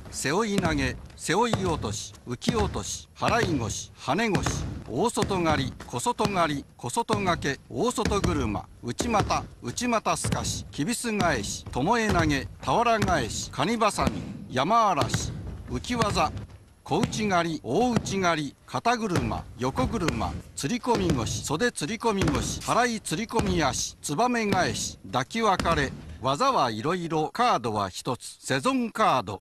背負い投げ、背負い落とし、浮き落とし、払い腰、跳ね腰、大外刈り、小外刈り、小外掛け、大外車、内股、内股すかし、きびす返し、巴投げ、俵返し、カニバサミ、山嵐、浮き技、小内刈り、大内刈り、肩車、横車、釣り込み腰、袖釣り込み腰、払い釣り込み足、つばめ返し、抱き分かれ。技はいろいろ、カードは一つ。セゾンカード。